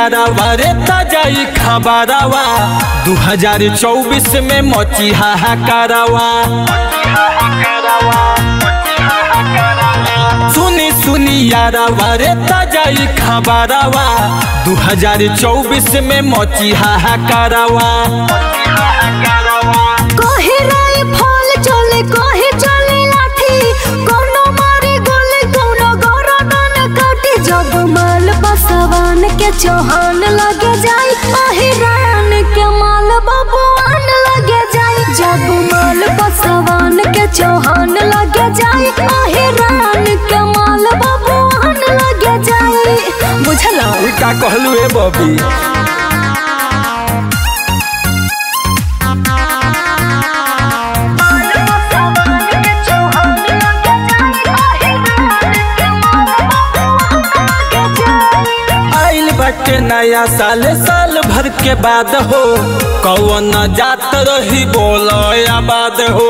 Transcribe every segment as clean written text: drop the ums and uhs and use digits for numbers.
यारावा रे ताजाई खबरवा 2024 में मची हाहाकारावा। सुनी सुनी यारावा रे ताजाई खबरवा 2024 में मची हाहाकारावा। कहे राय फल चले कहे चले लाठी कोनो मारे गोले कोनो गरदन काटी। जब माल बसवान के चौहान लगे जाए अहिरान के माल बबुआन लगे जाए। जब माल बसवान के चौहान लगे जाए अहिरान के माल बबुआन लगे जाए। बुझला का कहलू ए बबी। बटे नया साल साल भर के बाद हो कौन जात रही बोलो आबाद हो।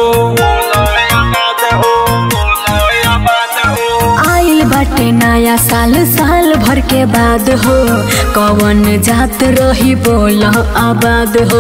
आइल बटे नया साल साल भर के बाद हो कौन जात रही बोलो आबाद हो।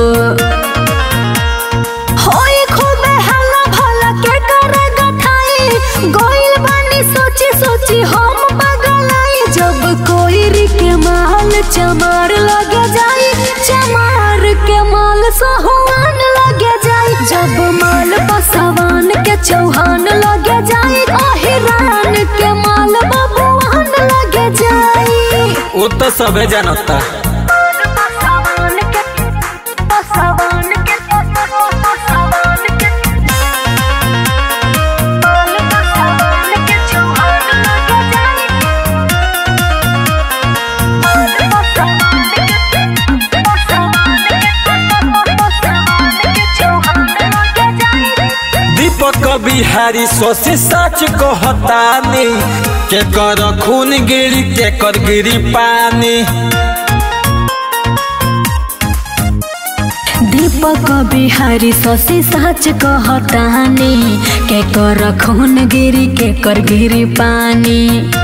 होई खूब हल्ला भला के करे गठाई गोइल बानी सोची सोची हम पगलाई। जब कोई के माल चमार लगे जाए चमार के माल सहुआन लगे जाए। जब माल बसवान के चौहान लगे जाए अहिरान के माल बबुआन लगे जाए। वो तो सबे जानता। दीपक बिहारी सोसी सच कहतानी के कर खून गिरी के कर गिरी पानी। दीपक बिहारी सोसी सच कहतानी के कर खून गिरी के कर गिरी पानी।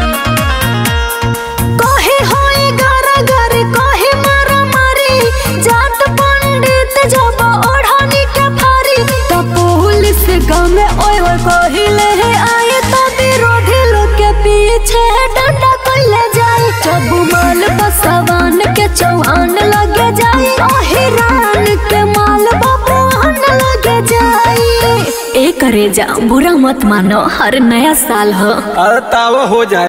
कहे होई घर कहे मारा मारी जात पंडित जब ओढ़नी के फारी। तो पुलिस गाँव में ओए कहिले है आए तो विरोधी लोग के पीछे डंडा कइले जाए। जब माल बसवान के चौहान लगे जाए अहिरान के माल बबुआन लगे जाए। ए करे जा बुरा मत मानो हर नया साल हो अरे ताव हो जाए।